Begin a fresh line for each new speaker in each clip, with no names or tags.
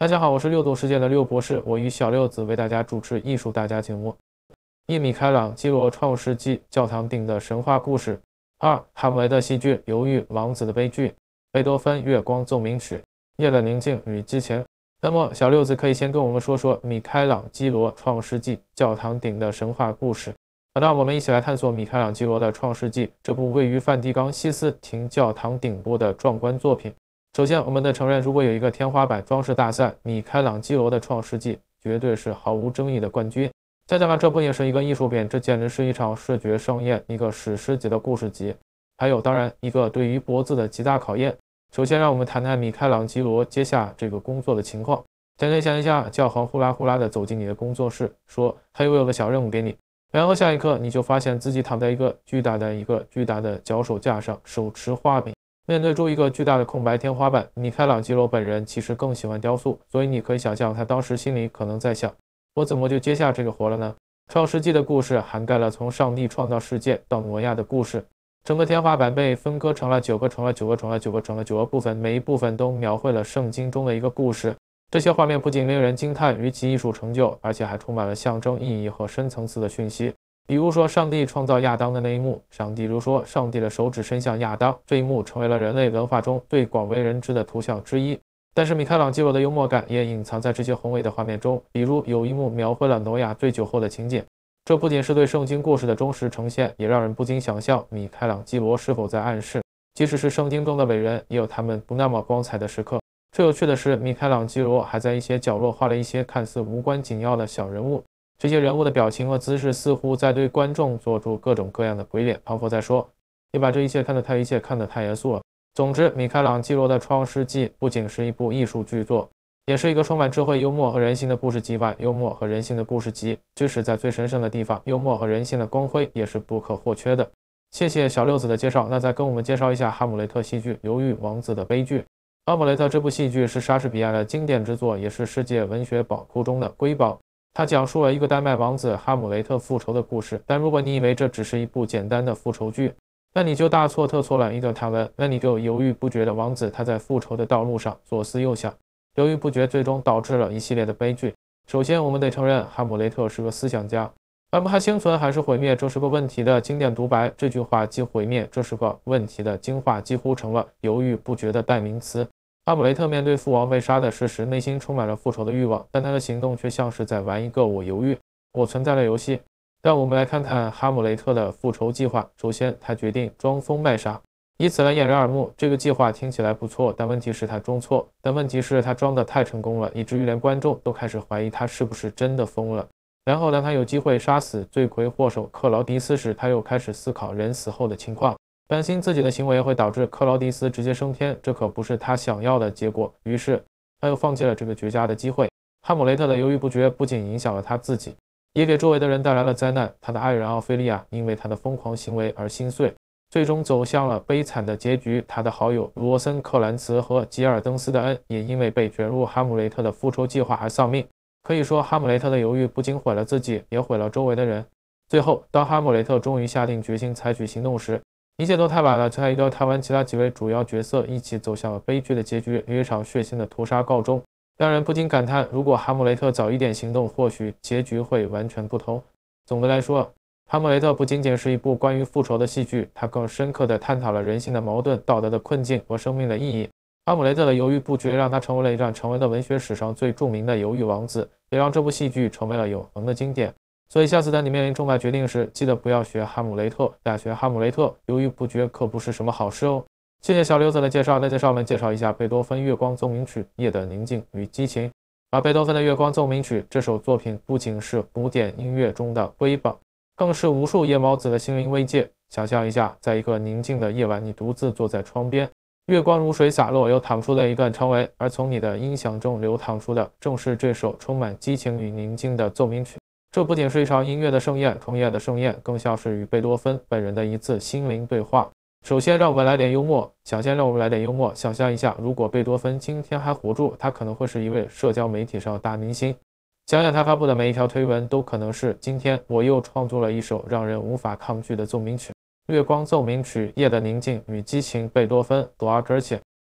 大家好，我是六度世界的六博士，我与小六子为大家主持艺术大家节目。一、米开朗基罗创世纪教堂顶的神话故事。二、哈姆雷特戏剧犹豫王子的悲剧。贝多芬月光奏鸣曲。夜的宁静与激情。那么小六子可以先跟我们说说米开朗基罗创世纪教堂顶的神话故事。好的，我们一起来探索米开朗基罗的创世纪这部位于梵蒂冈西斯廷教堂顶部的壮观作品。首先，我们得承认，如果有一个天花板装饰大赛，米开朗基罗的创世纪绝对是毫无争议的冠军。再加上这不仅是一个艺术品，这简直是一场视觉盛宴，一个史诗级的故事集，还有当然一个对于脖子的极大考验。首先，让我们谈谈米开朗基罗接下这个工作的情况。想象一下，教皇呼啦呼啦地走进你的工作室，说：“嘿，我有个小任务给你。”然后下一刻，你就发现自己躺在一个巨大的脚手架上，手持画笔。面对住一个巨大的空白天花板，米开朗基罗本人其实更喜欢雕塑，所以你可以想象他当时心里可能在想：我怎么就接下这个活了呢？创世纪的故事涵盖了从上帝创造世界到挪亚的故事，整个天花板被分割成了9个部分，每一部分都描绘了圣经中的一个故事。这些画面不仅令人惊叹于其艺术成就，而且还充满了象征意义和深层次的讯息。比如说，上帝创造亚当的那一幕，比如说上帝的手指伸向亚当，这一幕成为了人类文化中最广为人知的图像之一。但是米开朗基罗的幽默感也隐藏在这些宏伟的画面中，比如有一幕描绘了挪亚醉酒后的情景，这不仅是对圣经故事的忠实呈现，也让人不禁想象米开朗基罗是否在暗示，即使是圣经中的伟人，也有他们不那么光彩的时刻。最有趣的是，米开朗基罗还在一些角落画了一些看似无关紧要的小人物，这些人物的表情和姿势似乎在对观众做出各种各样的鬼脸，仿佛在说：“你把这一切看得太严肃了。”总之，米开朗基罗的《创世纪》不仅是一部艺术巨作，也是一个充满智慧、幽默和人性的故事集吧。幽默和人性的故事集，即使在最神圣的地方，幽默和人性的光辉也是不可或缺的。谢谢小六子的介绍，那再跟我们介绍一下哈姆雷特戏剧《犹豫王子的悲剧》。哈姆雷特这部戏剧是莎士比亚的经典之作，也是世界文学宝库中的瑰宝。它讲述了一个丹麦王子哈姆雷特复仇的故事，但如果你以为这只是一部简单的复仇剧，那你就大错特错了。一段谈文，那你就犹豫不决的王子，他在复仇的道路上左思右想，犹豫不决，最终导致了一系列的悲剧。首先，我们得承认哈姆雷特是个思想家，而他幸存还是毁灭，这是个问题的经典独白。这句话既毁灭，这是个问题的精化，几乎成了犹豫不决的代名词。哈姆雷特面对父王被杀的事实，内心充满了复仇的欲望，但他的行动却像是在玩一个我犹豫我存在的游戏。让我们来看看哈姆雷特的复仇计划。首先，他决定装疯卖傻，以此来掩人耳目。这个计划听起来不错，但问题是他装错。但问题是他装得太成功了，以至于连观众都开始怀疑他是不是真的疯了。然后当他有机会杀死罪魁祸首克劳迪斯时，他又开始思考人死后的情况，担心自己的行为会导致克劳迪斯直接升天，这可不是他想要的结果。于是他又放弃了这个绝佳的机会。哈姆雷特的犹豫不决不仅影响了他自己，也给周围的人带来了灾难。他的爱人奥菲利亚因为他的疯狂行为而心碎，最终走向了悲惨的结局。他的好友罗森克兰茨和吉尔登斯的恩也因为被卷入哈姆雷特的复仇计划而丧命。可以说，哈姆雷特的犹豫不仅毁了自己，也毁了周围的人。最后，当哈姆雷特终于下定决心采取行动时，一切都太晚了。在一个谈完其他几位主要角色一起走向了悲剧的结局，以一场血腥的屠杀告终，让人不禁感叹，如果哈姆雷特早一点行动，或许结局会完全不同。总的来说，哈姆雷特不仅仅是一部关于复仇的戏剧，它更深刻地探讨了人性的矛盾、道德的困境和生命的意义。哈姆雷特的犹豫不决让他成为了一战成为了文学史上最著名的犹豫王子，也让这部戏剧成为了永恒的经典。所以下次当你面临重大决定时，记得不要学哈姆雷特，学哈姆雷特犹豫不决可不是什么好事哦。谢谢小刘子的介绍，再我们介绍一下贝多芬月光奏鸣曲《夜的宁静与激情》。而贝多芬的月光奏鸣曲这首作品不仅是古典音乐中的瑰宝，更是无数夜猫子的心灵慰藉。想象一下，在一个宁静的夜晚，你独自坐在窗边，月光如水洒落，又淌出了一段长文，而从你的音响中流淌出的正是这首充满激情与宁静的奏鸣曲。这不仅是一场音乐的盛宴，创业的盛宴，更像是与贝多芬本人的一次心灵对话。首先，让我们来点幽默。想象一下，如果贝多芬今天还活住，他可能会是一位社交媒体上的大明星。想想他发布的每一条推文，都可能是今天我又创作了一首让人无法抗拒的奏鸣曲。月光奏鸣曲，夜的宁静与激情，贝多芬多尔格切。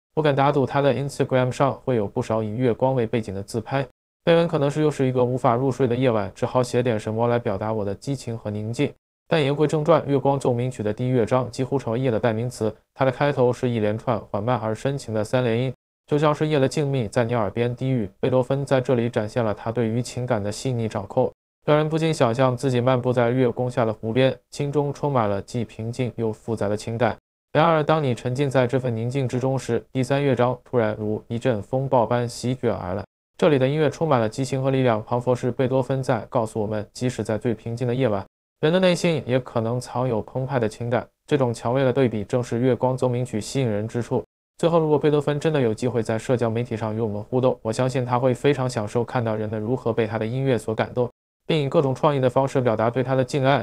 我敢打赌他的 Instagram 上会有不少以月光为背景的自拍。背文可能是又是一个无法入睡的夜晚，只好写点什么来表达我的激情和宁静。但言归正传，《月光奏鸣曲》的第一乐章几乎成为夜的代名词。它的开头是一连串缓慢而深情的三连音，就像是夜的静谧在你耳边低语。贝多芬在这里展现了他对于情感的细腻掌控，让人不禁想象自己漫步在月光下的湖边，心中充满了既平静又复杂的情感。然而，当你沉浸在这份宁静之中时，第三乐章突然如一阵风暴般席卷而来。这里的音乐充满了激情和力量，仿佛是贝多芬在告诉我们，即使在最平静的夜晚，人的内心也可能藏有澎湃的情感。这种强烈的对比正是《月光奏鸣曲》吸引人之处。最后，如果贝多芬真的有机会在社交媒体上与我们互动，我相信他会非常享受看到人们如何被他的音乐所感动，并以各种创意的方式表达对他的敬爱。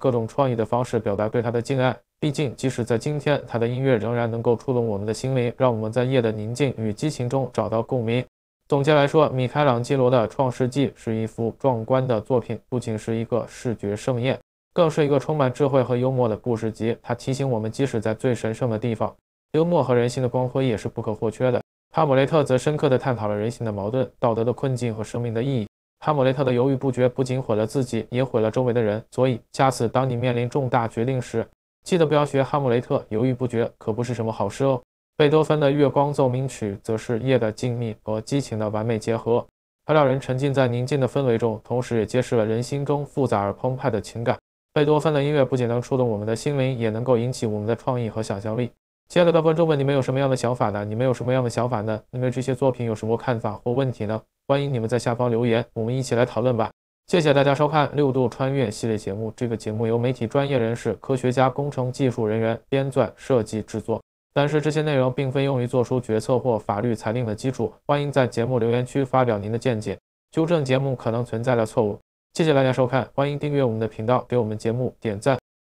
毕竟，即使在今天，他的音乐仍然能够触动我们的心灵，让我们在夜的宁静与激情中找到共鸣。总结来说，米开朗基罗的《创世纪》是一幅壮观的作品，不仅是一个视觉盛宴，更是一个充满智慧和幽默的故事集。它提醒我们，即使在最神圣的地方，幽默和人性的光辉也是不可或缺的。哈姆雷特则深刻地探讨了人性的矛盾、道德的困境和生命的意义。哈姆雷特的犹豫不决不仅毁了自己，也毁了周围的人。所以，下次当你面临重大决定时，记得不要学哈姆雷特，犹豫不决可不是什么好事哦。贝多芬的《月光奏鸣曲》则是夜的静谧和激情的完美结合，它让人沉浸在宁静的氛围中，同时也揭示了人心中复杂而澎湃的情感。贝多芬的音乐不仅能触动我们的心灵，也能够引起我们的创意和想象力。亲爱的观众们，你们有什么样的想法呢？你们对这些作品有什么看法或问题呢？欢迎你们在下方留言，我们一起来讨论吧。谢谢大家收看6度穿越系列节目。这个节目由媒体专业人士、科学家、工程技术人员编撰、设计、制作。但是这些内容并非用于做出决策或法律裁定的基础，欢迎在节目留言区发表您的见解，纠正节目可能存在的错误。谢谢大家收看，欢迎订阅我们的频道，给我们节目点赞。